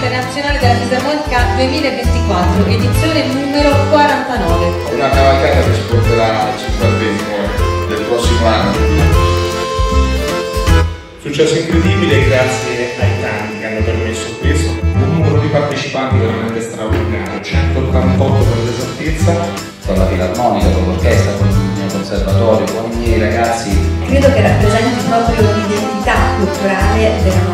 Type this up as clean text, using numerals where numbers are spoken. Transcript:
Festival Nazionale della Fisarmonica 2024, edizione numero 49. Una cavalcata che ci porterà al 50° del prossimo anno. Successo incredibile grazie ai tanti che hanno permesso questo. Un numero di partecipanti veramente straordinario, 188 per l'esattezza. Con la filarmonica, con l'orchestra, con il mio conservatorio, con i miei ragazzi. Credo che rappresenti proprio l'identità culturale della